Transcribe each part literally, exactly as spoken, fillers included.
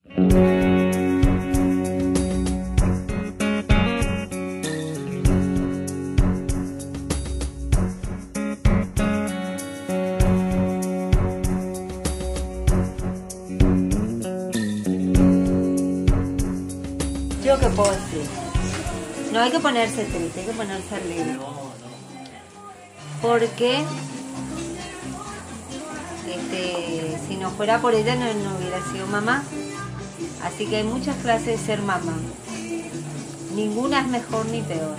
¿Yo qué puedo decir? No hay que ponerse triste, hay que ponerse alegre. Porque este, si no fuera por ella no, no hubiera sido mamá. Así que hay muchas clases de ser mamá. Ninguna es mejor ni peor.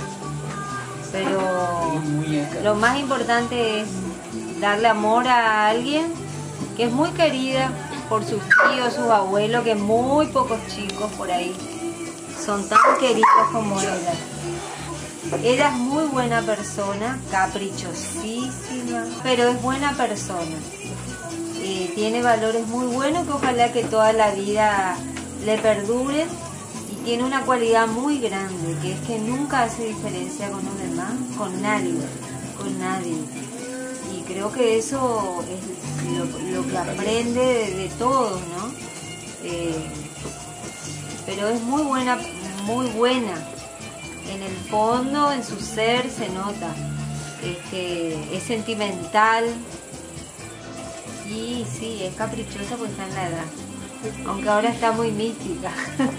Pero lo más importante es darle amor a alguien que es muy querida por sus tíos, sus abuelos, que muy pocos chicos por ahí son tan queridos como ella. Ella es muy buena persona, caprichosísima, pero es buena persona. Y tiene valores muy buenos que ojalá que toda la vida le perduren. Y tiene una cualidad muy grande, que es que nunca hace diferencia con los demás, con nadie, con nadie. Y creo que eso es lo, lo que aprende de, de todos, ¿no? Eh, pero es muy buena, muy buena. En el fondo, en su ser se nota. Este, es sentimental. Y sí, es caprichosa porque está en la edad. Aunque ahora está muy mística.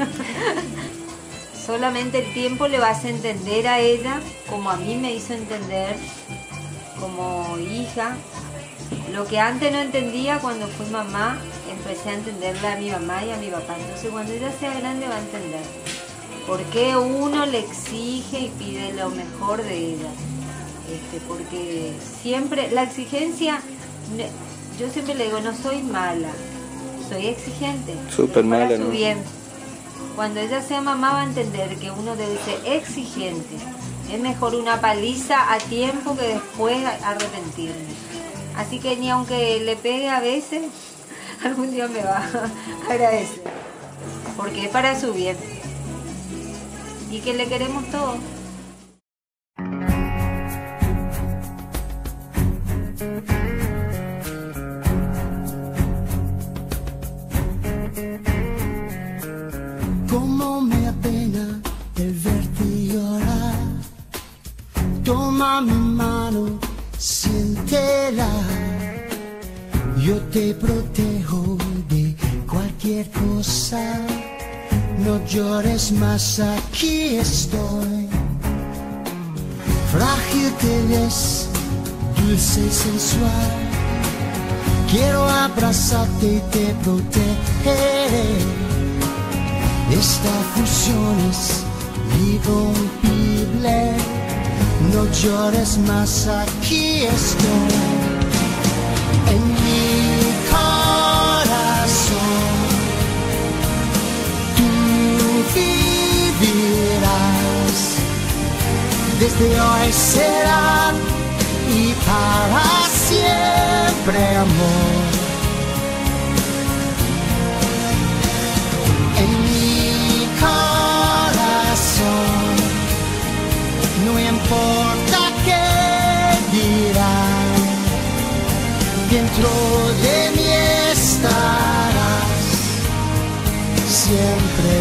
Solamente el tiempo le va a hacer entender a ella, como a mí me hizo entender como hija. Lo que antes no entendía, cuando fui mamá, empecé a entenderle a mi mamá y a mi papá. Entonces cuando ella sea grande va a entender por qué uno le exige y pide lo mejor de ella. Este, porque siempre, la exigencia, yo siempre le digo, no soy mala, soy exigente. Súper mala, su ¿no? bien. Cuando ella sea mamá va a entender que uno debe ser exigente. Es mejor una paliza a tiempo que después arrepentirme. Así que ni aunque le pegue a veces, algún día me va a agradecer. Porque es para su bien. Y que le queremos todos. Cómo me apena el verte llorar. Toma mi mano, siéntela. Yo te protejo de cualquier cosa. No llores más, aquí estoy. Frágil te ves, dulce y sensual. Quiero abrazarte y te protegeré. Esta fusión es irrompible. No llores más, aquí estoy. En mi corazón tú vivirás. Desde hoy será y para siempre, amor. En mi corazón no importa qué dirán, dentro de mí estarás siempre.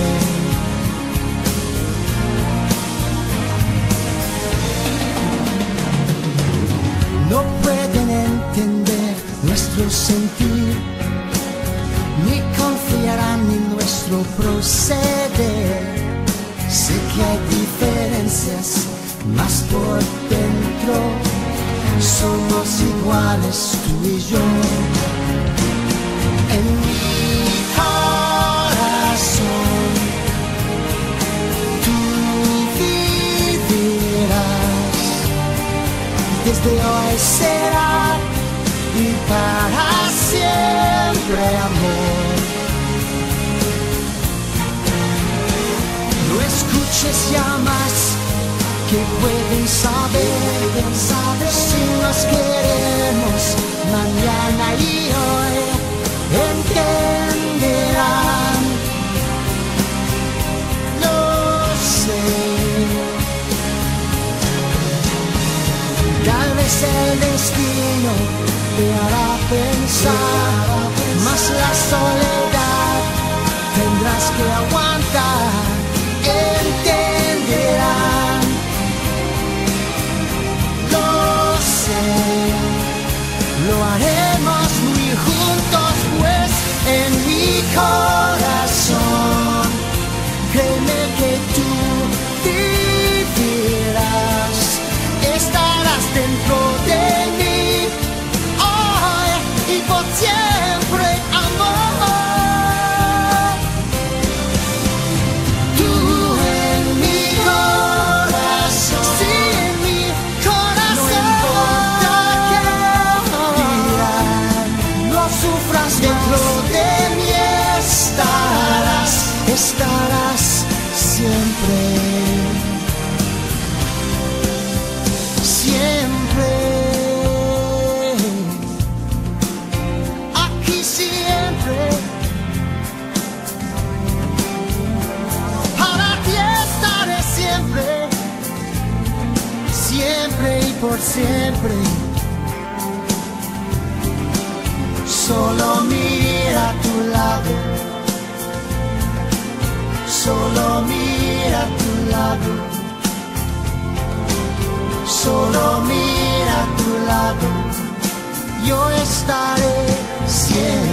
No pueden entender nuestro sentir, ni confiarán en nuestro proceder. Sé que hay diferencias, mas por dentro somos iguales tú y yo. En mi corazón tú vivirás. Desde hoy será y para siempre, amor. No escuches ya más, que pueden saber, saber si nos queremos mañana y hoy entenderán. Lo sé. Tal vez el destino te hará pensar, mas la soledad que aguanta entenderán. Lo sé, lo haremos muy juntos, pues en mi corazón, créeme que tú vivirás, estarás dentro de mí hoy y por siempre, amor. Tú en mi corazón, sí, en mi corazón, no importa qué dirán, no sufras, dentro de mí estarás, estarás siempre. Siempre, aquí siempre, para ti estaré siempre, siempre y por siempre. Solo mira a tu lado, solo mira a tu lado. Solo mira a tu lado, yo estaré siempre.